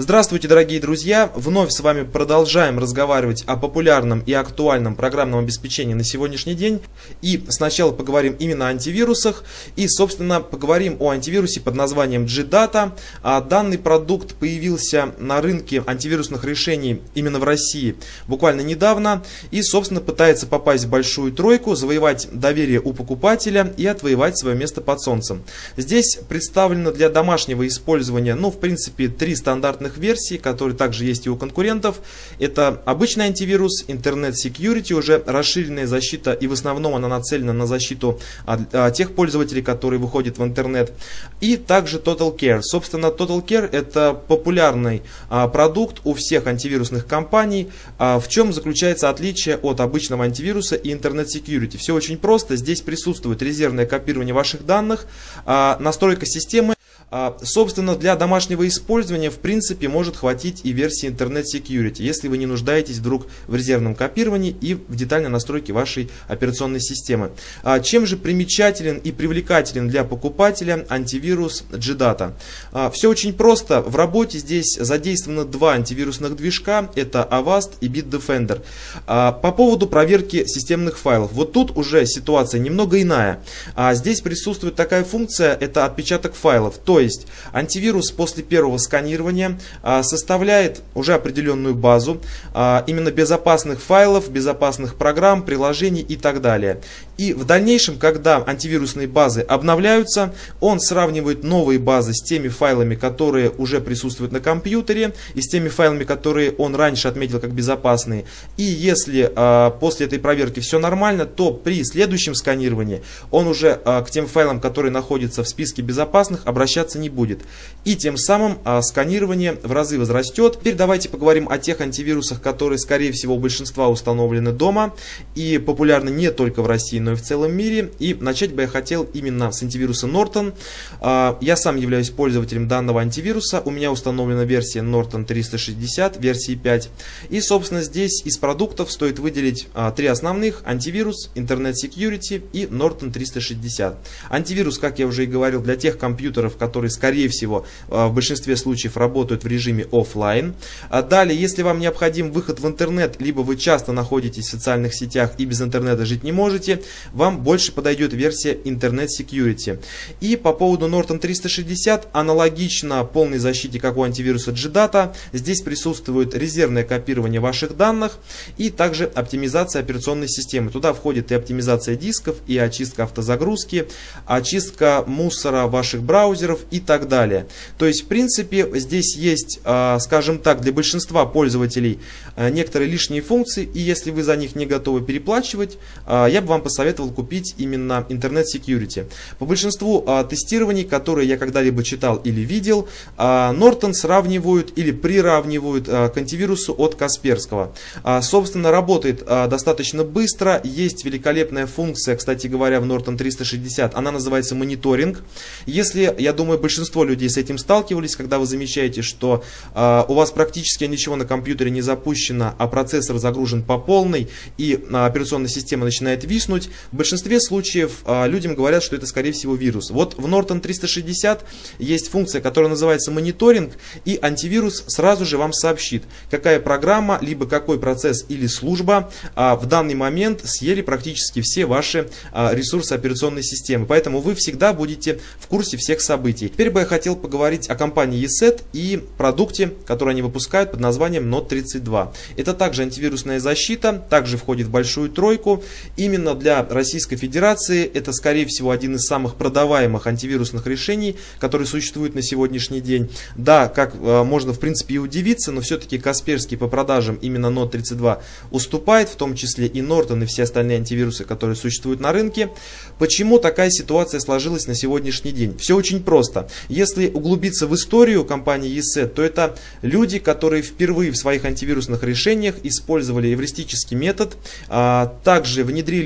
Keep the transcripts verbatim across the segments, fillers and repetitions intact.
Здравствуйте, дорогие друзья! Вновь с вами продолжаем разговаривать о популярном и актуальном программном обеспечении на сегодняшний день. И сначала поговорим именно о антивирусах. И, собственно, поговорим о антивирусе под названием G-Data. Данный продукт появился на рынке антивирусных решений именно в России буквально недавно. И, собственно, пытается попасть в большую тройку, завоевать доверие у покупателя и отвоевать свое место под солнцем. Здесь представлено для домашнего использования, ну, в принципе, три стандартных версий, которые также есть и у конкурентов. Это обычный антивирус, Internet Security, уже расширенная защита, и в основном она нацелена на защиту от, от тех пользователей, которые выходят в интернет. И также Total Care. Собственно, Total Care это популярный а, продукт у всех антивирусных компаний. А, в чем заключается отличие от обычного антивируса и Internet Security? Все очень просто. Здесь присутствует резервное копирование ваших данных, а, настройка системы. Собственно, для домашнего использования, в принципе, может хватить и версии Internet Security, если вы не нуждаетесь вдруг в резервном копировании и в детальной настройке вашей операционной системы. Чем же примечателен и привлекателен для покупателя антивирус G-Data? Все очень просто. В работе здесь задействовано два антивирусных движка, это Avast и Bitdefender. По поводу проверки системных файлов. Вот тут уже ситуация немного иная. Здесь присутствует такая функция, это отпечаток файлов. То есть антивирус после первого сканирования а, составляет уже определенную базу а, именно безопасных файлов, безопасных программ, приложений и так далее. И в дальнейшем, когда антивирусные базы обновляются, он сравнивает новые базы с теми файлами, которые уже присутствуют на компьютере, и с теми файлами, которые он раньше отметил как безопасные. И если а, после этой проверки все нормально, то при следующем сканировании он уже а, к тем файлам, которые находятся в списке безопасных, обращаться не будет. И тем самым а, сканирование в разы возрастет. Теперь давайте поговорим о тех антивирусах, которые, скорее всего, у большинства установлены дома и популярны не только в России, но и в целом мире. И начать бы я хотел именно с антивируса Norton. А, я сам являюсь пользователем данного антивируса. У меня установлена версия Norton триста шестьдесят, версии пять. И, собственно, здесь из продуктов стоит выделить а, три основных: антивирус, Internet Security и Norton триста шестьдесят. Антивирус, как я уже и говорил, для тех компьютеров, которые которые, скорее всего, в большинстве случаев работают в режиме офлайн. Далее, если вам необходим выход в интернет, либо вы часто находитесь в социальных сетях и без интернета жить не можете, вам больше подойдет версия Internet Security. И по поводу Norton триста шестьдесят, аналогично полной защите, как у антивируса G-Data, здесь присутствует резервное копирование ваших данных и также оптимизация операционной системы. Туда входит и оптимизация дисков, и очистка автозагрузки, очистка мусора ваших браузеров и так далее. То есть, в принципе, здесь есть, скажем так, для большинства пользователей некоторые лишние функции, и если вы за них не готовы переплачивать, я бы вам посоветовал купить именно Internet Security. По большинству тестирований, которые я когда-либо читал или видел, Norton сравнивают или приравнивают к антивирусу от Касперского. Собственно, работает достаточно быстро, есть великолепная функция, кстати говоря, в Norton триста шестьдесят, она называется мониторинг. Если, я думаю, большинство людей с этим сталкивались, когда вы замечаете, что э, у вас практически ничего на компьютере не запущено, а процессор загружен по полной, и э, операционная система начинает виснуть. В большинстве случаев э, людям говорят, что это, скорее всего, вирус. Вот в Norton триста шестьдесят есть функция, которая называется мониторинг, и антивирус сразу же вам сообщит, какая программа, либо какой процесс или служба э, в данный момент съели практически все ваши э, ресурсы операционной системы. Поэтому вы всегда будете в курсе всех событий. Теперь бы я хотел поговорить о компании ESET и продукте, который они выпускают под названием Note тридцать два. Это также антивирусная защита, также входит в большую тройку. Именно для Российской Федерации это, скорее всего, один из самых продаваемых антивирусных решений, которые существуют на сегодняшний день. Да, как э, можно, в принципе, и удивиться, но все-таки Касперский по продажам именно Note тридцать два уступает, в том числе и Norton, и все остальные антивирусы, которые существуют на рынке. Почему такая ситуация сложилась на сегодняшний день? Все очень просто. Если углубиться в историю компании ESET, то это люди, которые впервые в своих антивирусных решениях использовали эвристический метод, а также внедрили область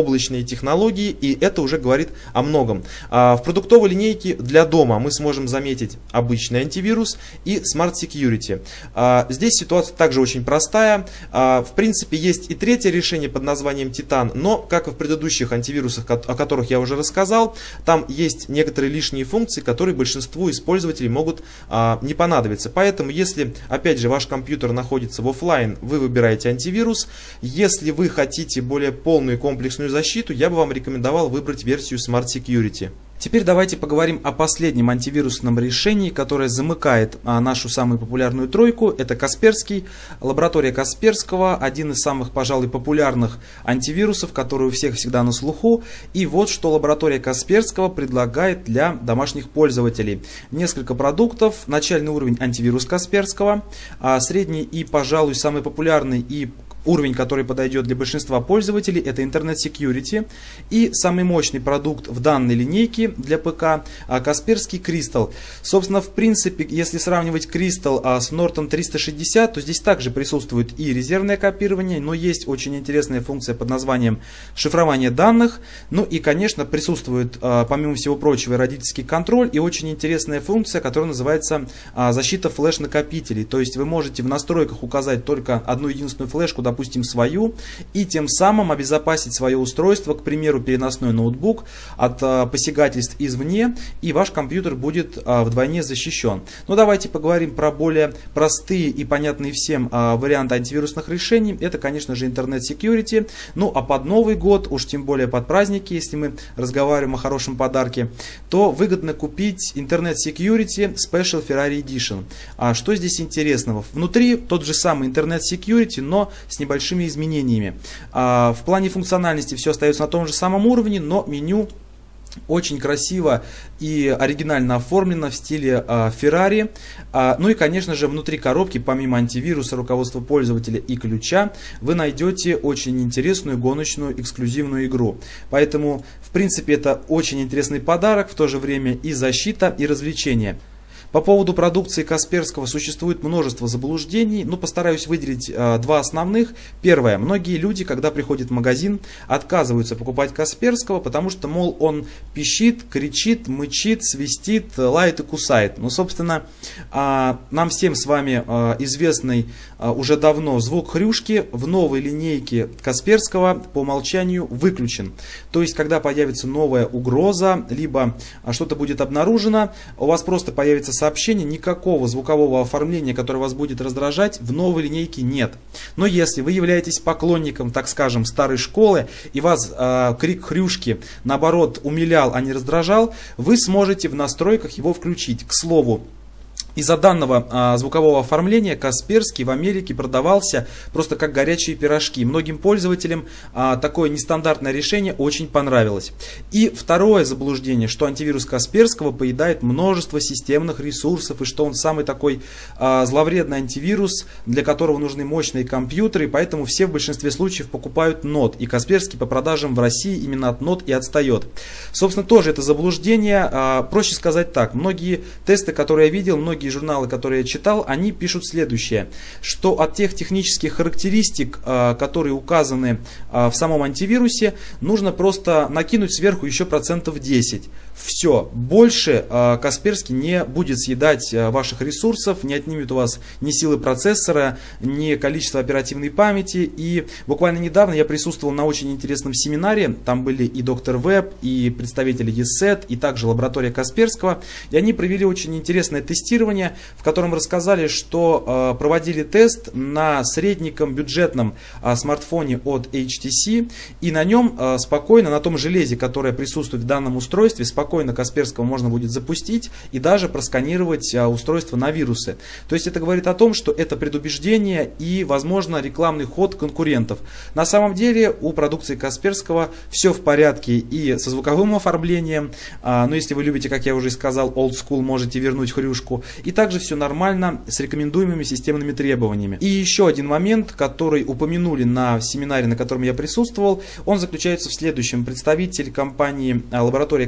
облачные технологии, и это уже говорит о многом. В продуктовой линейке для дома мы сможем заметить обычный антивирус и Smart Security. Здесь ситуация также очень простая. В принципе, есть и третье решение под названием Titan, но, как и в предыдущих антивирусах, о которых я уже рассказал, там есть некоторые лишние функции, которые большинству использователей могут не понадобиться. Поэтому, если, опять же, ваш компьютер находится в офлайн, вы выбираете антивирус. Если вы хотите более полную комплексную защиту, я бы вам рекомендовал выбрать версию Smart Security. Теперь давайте поговорим о последнем антивирусном решении, которое замыкает а, нашу самую популярную тройку. Это Касперский. Лаборатория Касперского, один из самых, пожалуй, популярных антивирусов, который у всех всегда на слуху. И вот что лаборатория Касперского предлагает для домашних пользователей. Несколько продуктов. Начальный уровень антивирус Касперского, а средний и, пожалуй, самый популярный и уровень, который подойдет для большинства пользователей, это Internet Security. И самый мощный продукт в данной линейке для ПК Касперский Crystal. Собственно, в принципе, если сравнивать Crystal с Norton триста шестьдесят, то здесь также присутствует и резервное копирование, но есть очень интересная функция под названием шифрование данных. Ну и, конечно, присутствует, помимо всего прочего, родительский контроль и очень интересная функция, которая называется защита флеш-накопителей. То есть вы можете в настройках указать только одну единственную флешку, допустим, свою, и тем самым обезопасить свое устройство, к примеру, переносной ноутбук, от а, посягательств извне, и ваш компьютер будет а, вдвойне защищен. Но давайте поговорим про более простые и понятные всем а, варианты антивирусных решений. Это, конечно же, Internet Security. Ну, а под Новый год, уж тем более под праздники, если мы разговариваем о хорошем подарке, то выгодно купить Internet Security Special Ferrari Edition. А что здесь интересного? Внутри тот же самый Internet Security, но с небольшими изменениями. А, в плане функциональности все остается на том же самом уровне, но меню очень красиво и оригинально оформлено в стиле а, Ferrari. А, ну и, конечно же, внутри коробки, помимо антивируса, руководства пользователя и ключа, вы найдете очень интересную гоночную эксклюзивную игру. Поэтому, в принципе, это очень интересный подарок, в то же время и защита, и развлечение. По поводу продукции Касперского существует множество заблуждений, но постараюсь выделить э, два основных. Первое. Многие люди, когда приходят в магазин, отказываются покупать Касперского, потому что, мол, он пищит, кричит, мычит, свистит, лает и кусает. Но, собственно, э, нам всем с вами э, известный э, уже давно звук хрюшки в новой линейке Касперского по умолчанию выключен. То есть, когда появится новая угроза, либо э, что-то будет обнаружено, у вас просто появится сообщение, никакого звукового оформления, которое вас будет раздражать, в новой линейке нет. Но если вы являетесь поклонником, так скажем, старой школы, и вас э, крик хрюшки, наоборот, умилял, а не раздражал, вы сможете в настройках его включить. К слову, из-за данного а, звукового оформления Касперский в Америке продавался просто как горячие пирожки. Многим пользователям а, такое нестандартное решение очень понравилось. И второе заблуждение, что антивирус Касперского поедает множество системных ресурсов, и что он самый такой а, зловредный антивирус, для которого нужны мощные компьютеры, и поэтому все в большинстве случаев покупают нот. И Касперский по продажам в России именно от нот и отстает. Собственно, тоже это заблуждение. А, проще сказать так, многие тесты, которые я видел, многие журналы, которые я читал, они пишут следующее, что от тех технических характеристик, которые указаны в самом антивирусе, нужно просто накинуть сверху еще процентов десять. Все, больше Касперский не будет съедать ваших ресурсов, не отнимет у вас ни силы процессора, ни количество оперативной памяти. И буквально недавно я присутствовал на очень интересном семинаре, там были и доктор Веб, и представители и эс и ти, и также лаборатория Касперского, и они провели очень интересное тестирование, в котором рассказали, что э, проводили тест на средненьком бюджетном э, смартфоне от эйч ти си, и на нем э, спокойно, на том железе, которое присутствует в данном устройстве, спокойно Касперского можно будет запустить и даже просканировать э, устройство на вирусы. То есть это говорит о том, что это предубеждение и, возможно, рекламный ход конкурентов. На самом деле у продукции Касперского все в порядке и со звуковым оформлением, э, но если вы любите, как я уже сказал, old school, можете вернуть хрюшку. И также все нормально с рекомендуемыми системными требованиями. И еще один момент, который упомянули на семинаре, на котором я присутствовал, он заключается в следующем. Представитель компании лаборатория Касперского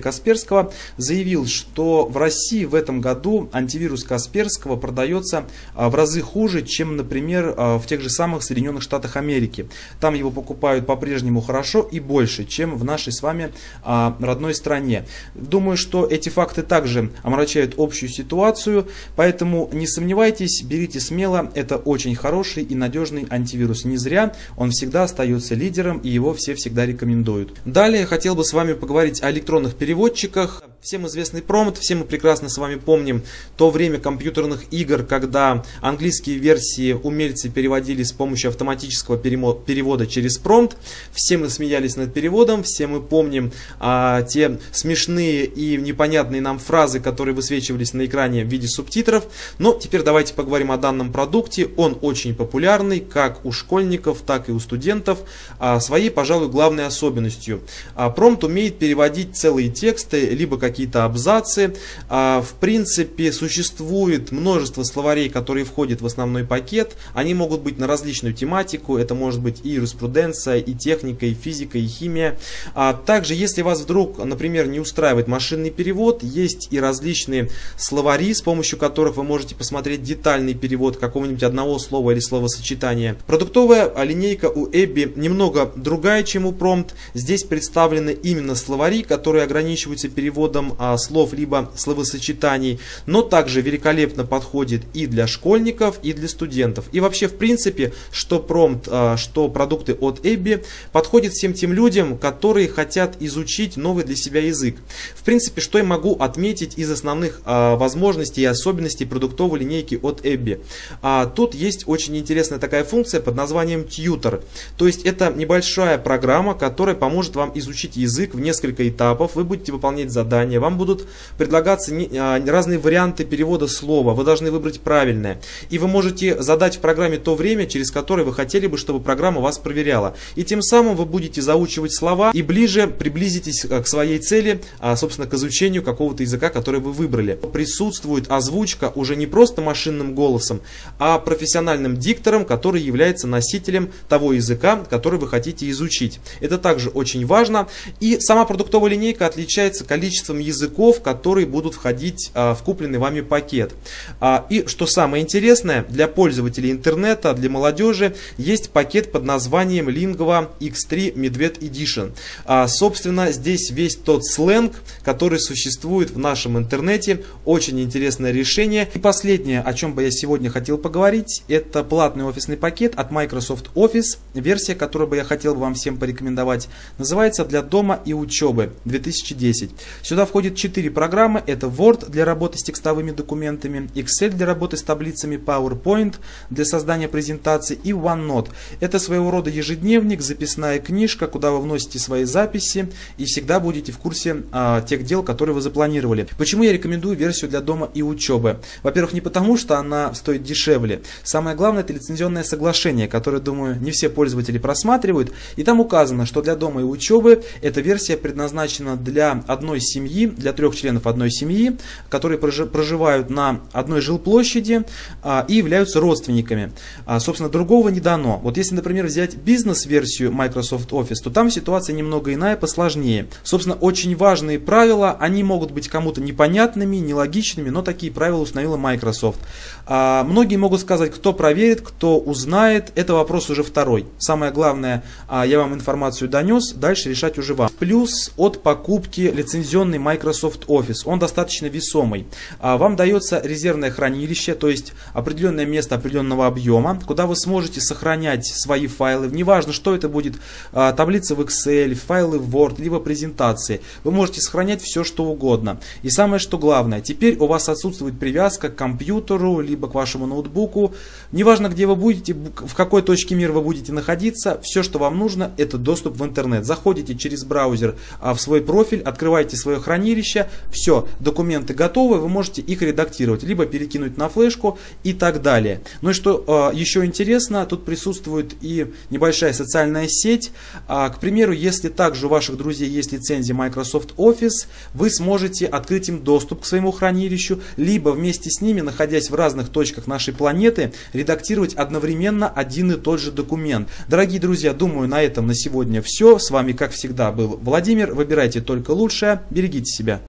Касперского, заявил, что в России в этом году антивирус Касперского продается в разы хуже, чем, например, в тех же самых Соединенных Штатах Америки. Там его покупают по-прежнему хорошо и больше, чем в нашей с вами родной стране. Думаю, что эти факты также омрачают общую ситуацию, поэтому не сомневайтесь, берите смело, это очень хороший и надежный антивирус. Не зря он всегда остается лидером, и его все всегда рекомендуют. Далее хотел бы с вами поговорить о электронных переводчиках. Всем известный Prompt, все мы прекрасно с вами помним то время компьютерных игр, когда английские версии умельцы переводили с помощью автоматического перевода через Prompt. Все мы смеялись над переводом, все мы помним а, те смешные и непонятные нам фразы, которые высвечивались на экране в виде субтитров. Но теперь давайте поговорим о данном продукте. Он очень популярный как у школьников, так и у студентов. А, своей, пожалуй, главной особенностью. А, Prompt умеет переводить целые тексты, либо как какие-то абзацы. В принципе, существует множество словарей, которые входят в основной пакет. Они могут быть на различную тематику. Это может быть и юриспруденция, и техника, и физика, и химия. Также, если вас вдруг, например, не устраивает машинный перевод, есть и различные словари, с помощью которых вы можете посмотреть детальный перевод какого-нибудь одного слова или словосочетания. Продуктовая линейка у Эбби немного другая, чем у Prompt. Здесь представлены именно словари, которые ограничиваются переводом слов либо словосочетаний, но также великолепно подходит и для школьников, и для студентов. И вообще, в принципе, что Prompt, что продукты от Эбби подходят всем тем людям, которые хотят изучить новый для себя язык. В принципе, что я могу отметить из основных возможностей и особенностей продуктовой линейки от Эбби. Тут есть очень интересная такая функция под названием Tutor. То есть это небольшая программа, которая поможет вам изучить язык в несколько этапов. Вы будете выполнять задания, вам будут предлагаться разные варианты перевода слова, вы должны выбрать правильное. И вы можете задать в программе то время, через которое вы хотели бы, чтобы программа вас проверяла. И тем самым вы будете заучивать слова и ближе приблизитесь к своей цели, собственно, к изучению какого-то языка, который вы выбрали. Присутствует озвучка уже не просто машинным голосом, а профессиональным диктором, который является носителем того языка, который вы хотите изучить. Это также очень важно. И сама продуктовая линейка отличается количеством языков, которые будут входить а, в купленный вами пакет. А, и что самое интересное, для пользователей интернета, для молодежи, есть пакет под названием Lingua икс три Medved Edition. А, собственно, здесь весь тот сленг, который существует в нашем интернете. Очень интересное решение. И последнее, о чем бы я сегодня хотел поговорить, это платный офисный пакет от Microsoft Office. Версия, которую бы я хотел бы вам всем порекомендовать, называется «Для дома и учебы» две тысячи десять. Сюда входит четыре программы. Это Word для работы с текстовыми документами, Excel для работы с таблицами, PowerPoint для создания презентаций и OneNote. Это своего рода ежедневник, записная книжка, куда вы вносите свои записи и всегда будете в курсе а, тех дел, которые вы запланировали. Почему я рекомендую версию для дома и учебы? Во-первых, не потому, что она стоит дешевле. Самое главное, это лицензионное соглашение, которое, думаю, не все пользователи просматривают. И там указано, что для дома и учебы эта версия предназначена для одной семьи, для трех членов одной семьи, которые проживают на одной жилплощади а, и являются родственниками. А, собственно, другого не дано. Вот если, например, взять бизнес-версию Microsoft Office, то там ситуация немного иная, посложнее. Собственно, очень важные правила, они могут быть кому-то непонятными, нелогичными, но такие правила установила Microsoft. А, многие могут сказать, кто проверит, кто узнает, это вопрос уже второй. Самое главное, а, я вам информацию донес, дальше решать уже вам. Плюс от покупки лицензионный Microsoft Office, он достаточно весомый. А, вам дается резервное хранилище, то есть определенное место определенного объема, куда вы сможете сохранять свои файлы. Неважно, что это будет, а, таблица в Excel, файлы в Word, либо презентации. Вы можете сохранять все, что угодно. И самое, что главное, теперь у вас отсутствует привязка к компьютеру, либо к вашему ноутбуку. Неважно, где вы будете, в какой точке мира вы будете находиться, все, что вам нужно, это доступ в интернет. Заходите через браузер а, в свой профиль, открываете свое хранилище, все, документы готовы, вы можете их редактировать, либо перекинуть на флешку и так далее. Ну и что э, еще интересно, тут присутствует и небольшая социальная сеть. А, к примеру, если также у ваших друзей есть лицензия Microsoft Office, вы сможете открыть им доступ к своему хранилищу, либо вместе с ними, находясь в разных точках нашей планеты, редактировать одновременно один и тот же документ. Дорогие друзья, думаю, на этом на сегодня все. С вами, как всегда, был Владимир. Выбирайте только лучшее, берегите себя.